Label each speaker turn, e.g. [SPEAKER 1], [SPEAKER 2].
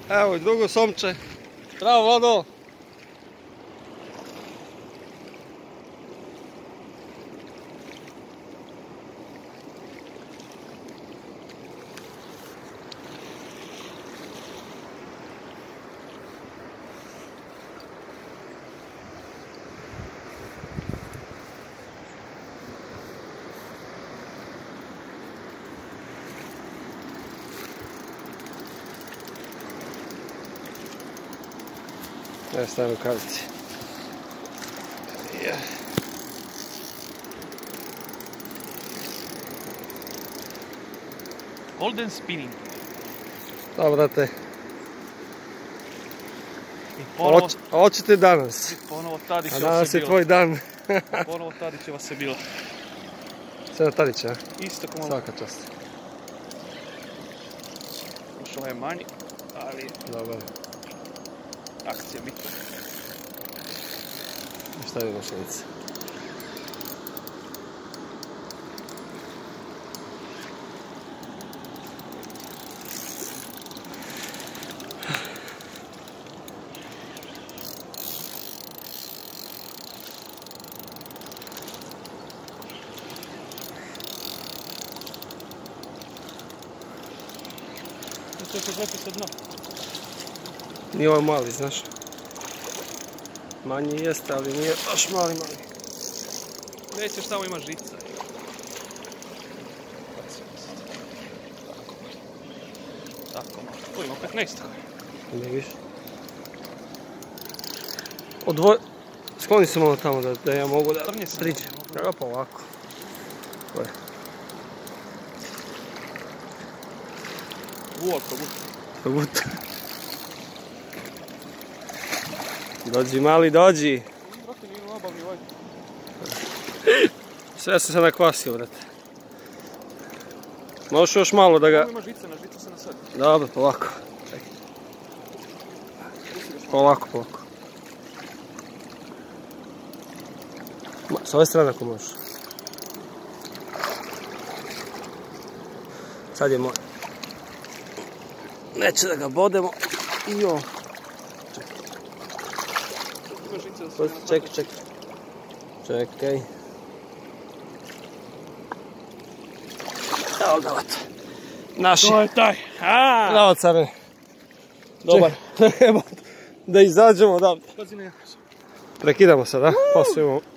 [SPEAKER 1] Evo i drugo somče. Bravo, Vlado. Evo stavim rukavice.
[SPEAKER 2] Golden spinning.
[SPEAKER 1] Dobro, brate. Hoćete danas.
[SPEAKER 2] Ponovo Tadićeva
[SPEAKER 1] A
[SPEAKER 2] se
[SPEAKER 1] danas je
[SPEAKER 2] bila.
[SPEAKER 1] tvoj dan.
[SPEAKER 2] Ponovo Tadićeva se bila.
[SPEAKER 1] Sve na Tadića, a?
[SPEAKER 2] Isto ko malo.
[SPEAKER 1] Svaka čast.
[SPEAKER 2] Ušao je manji, ali
[SPEAKER 1] Dobar.
[SPEAKER 2] akcija bitna.
[SPEAKER 1] Šta je mašinice?
[SPEAKER 2] To se zlepi sa dna.
[SPEAKER 1] Nije ovaj mali, znaš. Manji jeste, ali nije baš mali.
[SPEAKER 2] Nećeš, tamo ima žica. Tako malo. Tu ima 15.
[SPEAKER 1] Ne više. Skloni se malo tamo da ja mogu da priđem. Evo pa ovako.
[SPEAKER 2] Vuot.
[SPEAKER 1] Dođi mali, dođi. Sve sam se nakvasio, brate. Možeš još malo da ga...
[SPEAKER 2] Ima žica, na žica se nasadi.
[SPEAKER 1] Dobro, polako. Polako. S ove strane ako možeš. Sad je moj. Neće da ga bodemo. Jo. Čekaj. Evo ga, vato. Naši.
[SPEAKER 2] To je taj.
[SPEAKER 1] Bravo, care. Dobar. Da izađemo odavde. Prekidamo sad, da? Pasujemo.